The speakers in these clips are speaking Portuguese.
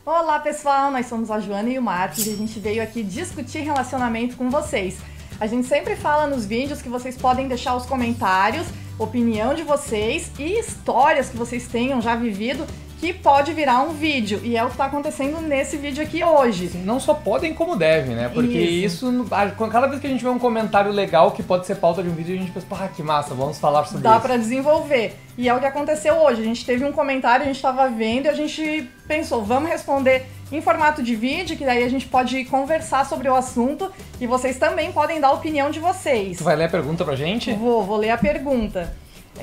Olá pessoal, nós somos a Joana e o Marcos e a gente veio aqui discutir relacionamento com vocês. A gente sempre fala nos vídeos que vocês podem deixar os comentários, opinião de vocês e histórias que vocês tenham já vivido que pode virar um vídeo. E é o que está acontecendo nesse vídeo aqui hoje. Não só podem, como devem, né? Porque isso, cada vez que a gente vê um comentário legal que pode ser pauta de um vídeo, a gente pensa, que massa, vamos falar sobre isso. Dá pra desenvolver. E é o que aconteceu hoje. A gente teve um comentário, a gente estava vendo e a gente pensou, vamos responder em formato de vídeo, que daí a gente pode conversar sobre o assunto e vocês também podem dar a opinião de vocês. Tu vai ler a pergunta pra gente? Vou ler a pergunta.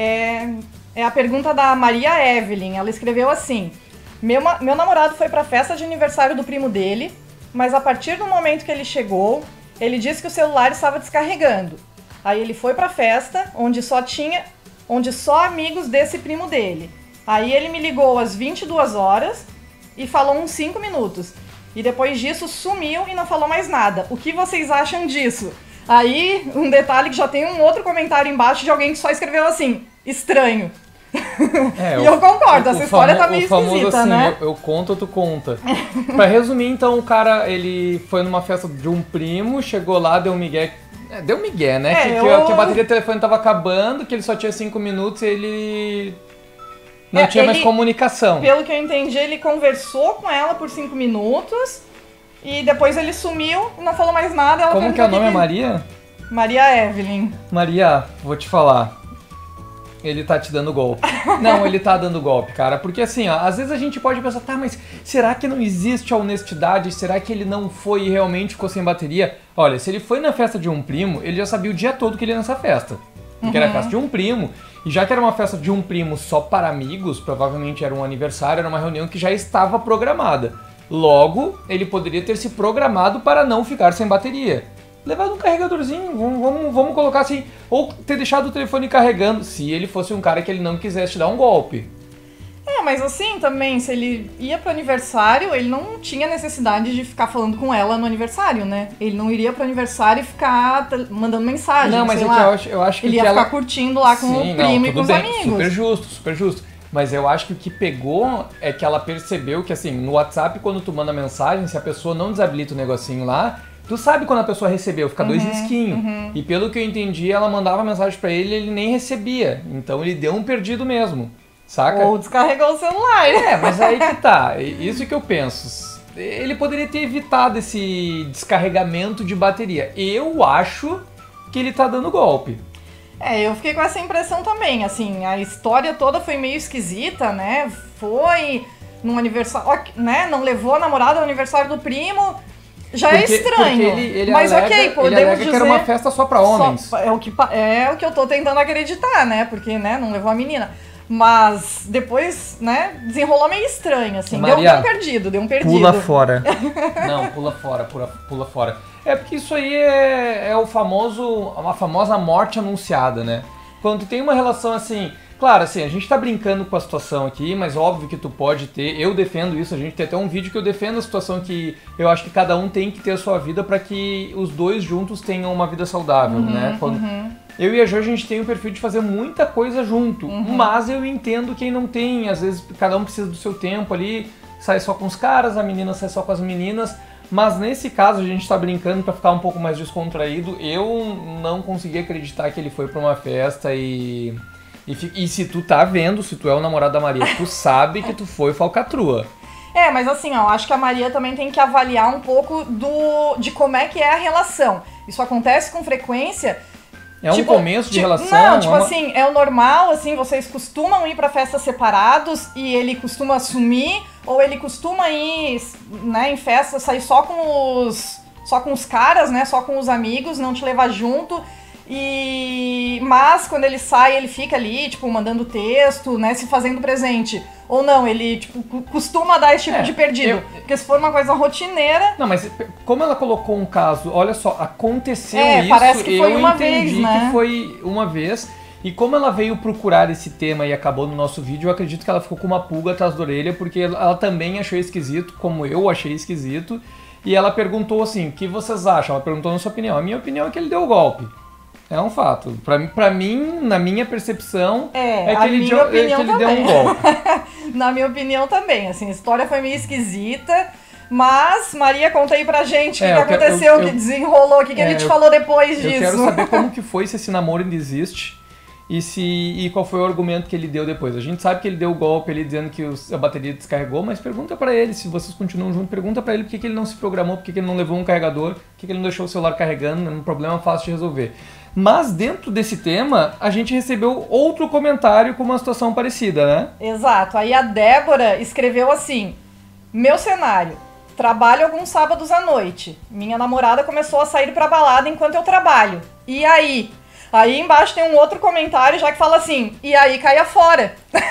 É a pergunta da Maria Evelyn. Ela escreveu assim: meu namorado foi pra festa de aniversário do primo dele, mas a partir do momento que ele chegou, ele disse que o celular estava descarregando. Aí ele foi pra festa, onde só amigos desse primo dele. Aí ele me ligou às 22 horas e falou uns 5 minutos. E depois disso sumiu e não falou mais nada. O que vocês acham disso? Aí, um detalhe que já tem um outro comentário embaixo de alguém que só escreveu assim, estranho. E eu concordo, essa história tá meio esquisita, assim, né? Eu conto, tu conta. Pra resumir, então, o cara, ele foi numa festa de um primo, chegou lá, deu um migué. Deu migué, né? Que a bateria do telefone tava acabando, que ele só tinha 5 minutos e ele não tinha mais comunicação. Pelo que eu entendi, ele conversou com ela por 5 minutos e depois ele sumiu e não falou mais nada. Ela Como que é o nome? É Maria? Maria Evelyn. Maria, vou te falar. Ele tá te dando golpe. Não, ele tá dando golpe, cara. Porque assim, ó, às vezes a gente pode pensar, tá, mas será que não existe a honestidade? Será que ele não foi e realmente ficou sem bateria? Olha, se ele foi na festa de um primo, ele já sabia o dia todo que ele ia nessa festa. Porque era a festa de um primo. E já que era uma festa de um primo só para amigos, provavelmente era um aniversário, era uma reunião que já estava programada. Logo, ele poderia ter se programado para não ficar sem bateria. Levado um carregadorzinho, vamos colocar assim, ou ter deixado o telefone carregando, se ele fosse um cara que ele não quisesse te dar um golpe. Mas assim também, se ele ia pro aniversário, ele não tinha necessidade de ficar falando com ela no aniversário, né? Ele não iria pro aniversário e ficar mandando mensagem, não, mas eu acho que ele ia ficar curtindo lá com o primo e com os amigos. Super justo. Mas eu acho que o que pegou é que ela percebeu que assim, no WhatsApp, quando tu manda mensagem, se a pessoa não desabilita o negocinho lá, tu sabe quando a pessoa recebeu, fica 2 risquinhos. E pelo que eu entendi, ela mandava mensagem pra ele e ele nem recebia. Então ele deu um perdido mesmo, saca? Ou descarregou o celular. Mas aí que tá. Isso que eu penso. Ele poderia ter evitado esse descarregamento de bateria. Eu acho que ele tá dando golpe. Eu fiquei com essa impressão também. Assim, a história toda foi meio esquisita, né? Foi num aniversário, né? Não levou a namorada ao aniversário do primo. Já é estranho, ele mas alega, ok, podemos dizer que era uma festa só pra homens. É o que eu tô tentando acreditar, né? Porque, né, não levou a menina. Mas depois, né, desenrolou meio estranho, assim. Maria, deu um perdido. Pula fora. Não, pula fora. É porque isso aí é a famosa morte anunciada, né? Quando tu tem uma relação assim... Claro, assim, a gente tá brincando com a situação aqui, mas óbvio que tu pode ter, eu defendo isso, a gente tem até um vídeo que eu defendo a situação que eu acho que cada um tem que ter a sua vida para que os dois juntos tenham uma vida saudável, né? Quando eu e a Jo, a gente tem o perfil de fazer muita coisa junto, mas eu entendo quem não tem, às vezes cada um precisa do seu tempo ali, sai só com os caras, a menina sai só com as meninas, mas nesse caso a gente tá brincando para ficar um pouco mais descontraído, eu não consegui acreditar que ele foi pra uma festa e se tu tá vendo, se tu é o namorado da Maria, tu sabe que tu foi falcatrua. Mas assim, ó, acho que a Maria também tem que avaliar um pouco de como é que é a relação. Isso acontece com frequência. É um começo de relação? Não, assim, é o normal, assim, vocês costumam ir pra festas separados e ele costuma sumir, ou ele costuma ir, né, em festa, sair só com os caras, né, só com os amigos, não te levar junto. Mas quando ele sai, ele fica ali, tipo, mandando texto, né, se fazendo presente. Ou não, ele, tipo, costuma dar esse tipo de perdido. Porque se for uma coisa rotineira... Não, mas como ela colocou um caso, olha só, aconteceu isso, parece que foi uma vez, entendi né? que foi uma vez. E como ela veio procurar esse tema e acabou no nosso vídeo, eu acredito que ela ficou com uma pulga atrás da orelha, porque ela também achou esquisito, como eu achei esquisito. E ela perguntou assim, o que vocês acham? Ela perguntou na sua opinião. A minha opinião é que ele deu o golpe. É um fato. Pra mim, na minha percepção, que ele deu um golpe. Na minha opinião também, assim, a história foi meio esquisita, mas, Maria, conta aí pra gente o que aconteceu, o que desenrolou, o que ele te falou depois disso. Eu quero saber como que foi, se esse namoro ainda existe, e qual foi o argumento que ele deu depois. A gente sabe que ele deu o golpe, ele dizendo que a bateria descarregou, mas pergunta pra ele, se vocês continuam juntos, pergunta pra ele por que ele não se programou, por que ele não levou um carregador, por que ele não deixou o celular carregando, é um problema fácil de resolver. Mas dentro desse tema, a gente recebeu outro comentário com uma situação parecida, né? Exato, aí a Débora escreveu assim: meu cenário, trabalho alguns sábados à noite, minha namorada começou a sair pra balada enquanto eu trabalho, e aí? Aí embaixo tem um outro comentário já que fala assim, e aí caia fora.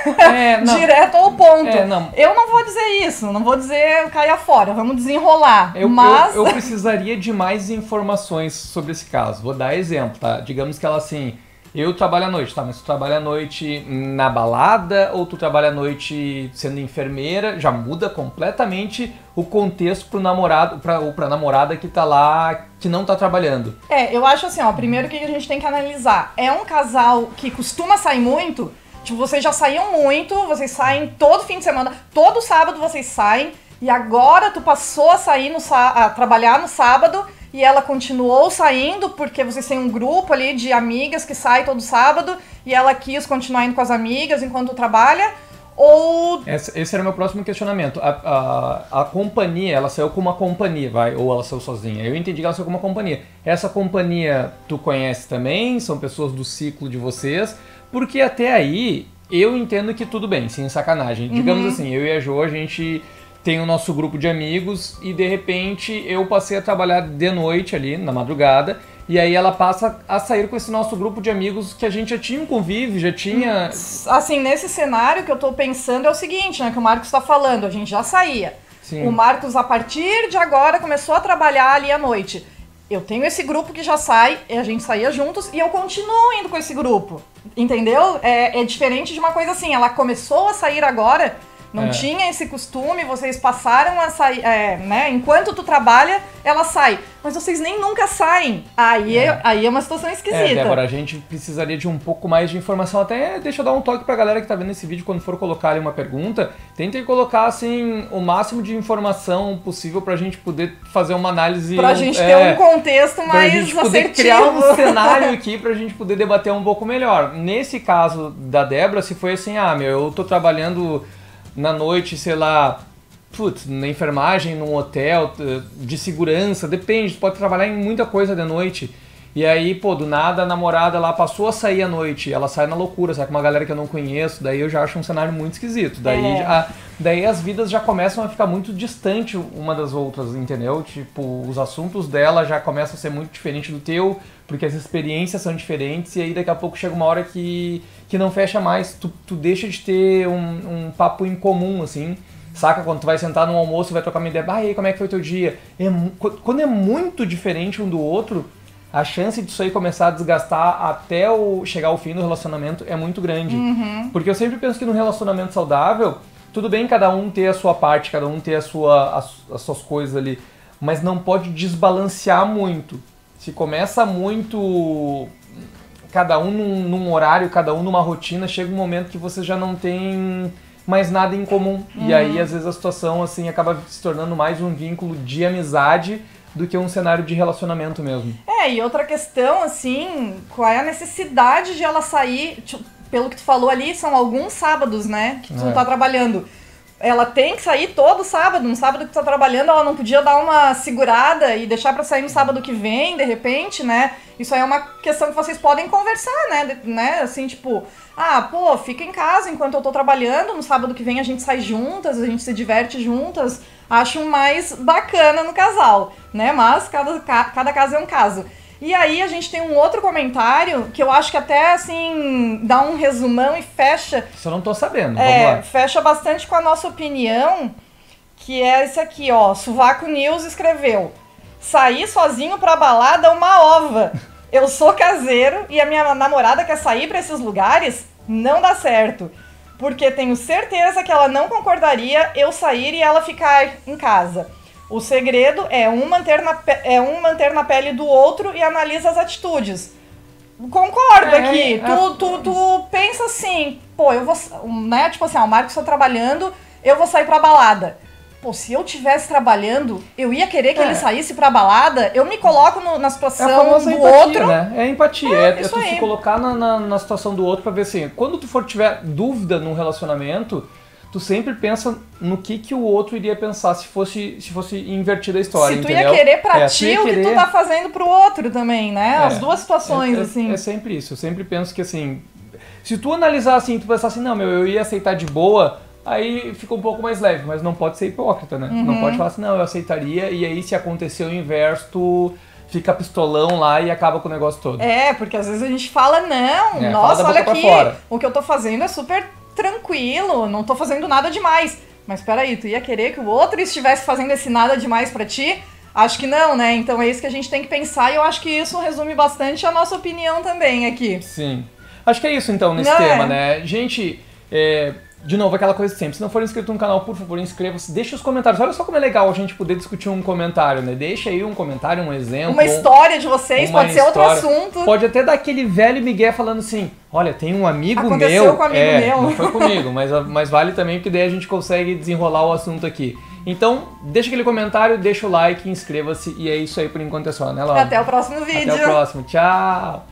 Direto ao ponto. Eu não vou dizer isso, não vou dizer caia fora, vamos desenrolar. Eu precisaria de mais informações sobre esse caso. Vou dar exemplo, tá? Digamos que ela assim, eu trabalho à noite, tá? Mas tu trabalha à noite na balada ou tu trabalha à noite sendo enfermeira, já muda completamente o contexto pro namorado, pra namorada que tá lá, que não tá trabalhando. Eu acho assim, ó, primeiro que a gente tem que analisar, é um casal que costuma sair muito, tipo, vocês já saíam muito, vocês saem todo fim de semana, todo sábado vocês saem, e agora tu passou a sair a trabalhar no sábado, e ela continuou saindo porque vocês têm um grupo ali de amigas que sai todo sábado e ela quis continuar indo com as amigas enquanto trabalha, ou... Esse era o meu próximo questionamento. A companhia, ela saiu com uma companhia, ou ela saiu sozinha? Eu entendi que ela saiu com uma companhia. Essa companhia tu conhece também? São pessoas do ciclo de vocês? Porque até aí eu entendo que tudo bem, sem sacanagem. Digamos assim, eu e a Jo, a gente... tem o nosso grupo de amigos e de repente eu passei a trabalhar de noite ali, na madrugada, e aí ela passa a sair com esse nosso grupo de amigos que a gente já tinha um convívio, já tinha... Assim, nesse cenário que eu tô pensando é o seguinte, né, que o Marcos tá falando, a gente já saía. Sim. O Marcos, a partir de agora, começou a trabalhar ali à noite. Eu tenho esse grupo que já sai, a gente saía juntos e eu continuo indo com esse grupo, entendeu? É diferente de uma coisa assim, ela começou a sair agora... Não tinha esse costume, vocês passaram a sair, né? Enquanto tu trabalha, ela sai. Mas vocês nem nunca saem. Aí é uma situação esquisita. Débora, a gente precisaria de um pouco mais de informação. Até deixa eu dar um toque pra galera que tá vendo esse vídeo, quando for colocar ali uma pergunta, tentem colocar, assim, o máximo de informação possível pra gente poder fazer uma análise... Pra gente ter um contexto mais assertivo. Pra gente poder criar um cenário aqui pra gente poder debater um pouco melhor. Nesse caso da Débora, se foi assim, eu tô trabalhando... na noite, sei lá, na enfermagem, num hotel, de segurança, depende, pode trabalhar em muita coisa de noite. E aí, do nada a namorada lá passou a sair à noite, ela sai na loucura, sai com uma galera que eu não conheço, daí eu já acho um cenário muito esquisito. Daí as vidas já começam a ficar muito distantes uma das outras, entendeu? Tipo, os assuntos dela já começam a ser muito diferentes do teu, porque as experiências são diferentes, e aí daqui a pouco chega uma hora que não fecha mais, tu deixa de ter um papo em comum, assim, saca? Quando tu vai sentar num almoço e vai trocar uma ideia, e aí, como é que foi teu dia? Quando é muito diferente um do outro, a chance disso aí começar a desgastar até chegar ao fim do relacionamento é muito grande. Porque eu sempre penso que no relacionamento saudável, tudo bem cada um ter a sua parte, cada um ter as suas coisas ali, mas não pode desbalancear muito. Se começa muito... cada um num horário, cada um numa rotina, chega um momento que você já não tem mais nada em comum. E aí, às vezes, a situação assim acaba se tornando mais um vínculo de amizade do que um cenário de relacionamento mesmo. E outra questão, assim, qual é a necessidade de ela sair, tipo, pelo que tu falou ali, são alguns sábados, né, que tu não tá trabalhando. Ela tem que sair todo sábado, no sábado que tu tá trabalhando, ela não podia dar uma segurada e deixar pra sair no sábado que vem, de repente, né? Isso aí é uma questão que vocês podem conversar, né? Assim, tipo, fica em casa enquanto eu tô trabalhando, no sábado que vem a gente sai juntas, a gente se diverte juntas, acho mais bacana no casal, né? Mas cada caso é um caso. E aí a gente tem um outro comentário que eu acho que até, assim, dá um resumão e fecha... Isso eu não tô sabendo, vamos lá. Fecha bastante com a nossa opinião, que é esse aqui, ó. Suvaco News escreveu: sair sozinho pra balada é uma ova. Eu sou caseiro e a minha namorada quer sair pra esses lugares? Não dá certo. Porque tenho certeza que ela não concordaria eu sair e ela ficar em casa. O segredo é um manter na pele do outro e analisa as atitudes. Concordo aqui. Tu pensa assim, pô, eu vou, né, tipo assim, o Marcos tá trabalhando, eu vou sair pra balada. Pô, se eu estivesse trabalhando, eu ia querer que ele saísse pra balada, eu me coloco na situação do empatia, outro. Né? É empatia, é tu aí. se colocar na situação do outro pra ver assim, quando tu tiver dúvida num relacionamento, tu sempre pensa no que o outro iria pensar se fosse invertida a história, se tu entendeu? ia querer pra ti o que tu tá fazendo pro outro também, né? As duas situações, assim. É sempre isso, eu sempre penso que assim, se tu analisar assim, tu pensar assim, não, eu ia aceitar de boa, aí fica um pouco mais leve, mas não pode ser hipócrita, né? Não pode falar assim, não, eu aceitaria, e aí se acontecer o inverso, tu fica pistolão lá e acaba com o negócio todo. Porque às vezes a gente fala, não, nossa, olha aqui, o que eu tô fazendo é super tranquilo, não tô fazendo nada demais. Mas peraí, tu ia querer que o outro estivesse fazendo esse nada demais pra ti? Acho que não, né? Então é isso que a gente tem que pensar e eu acho que isso resume bastante a nossa opinião também aqui. Sim. Acho que é isso então nesse tema, né? Gente, de novo, aquela coisa de sempre. Se não for inscrito no canal, por favor, inscreva-se. Deixa os comentários. Olha só como é legal a gente poder discutir um comentário, né? Deixa aí um comentário, um exemplo. Uma história de vocês, pode ser outro assunto. Pode até dar aquele velho migué falando assim, olha, tem um amigo meu... Aconteceu com um amigo meu. Não foi comigo, mas vale também, porque daí a gente consegue desenrolar o assunto aqui. Então, deixa aquele comentário, deixa o like, inscreva-se. E é isso aí por enquanto é só, né, Laura? Até o próximo vídeo. Até o próximo. Tchau!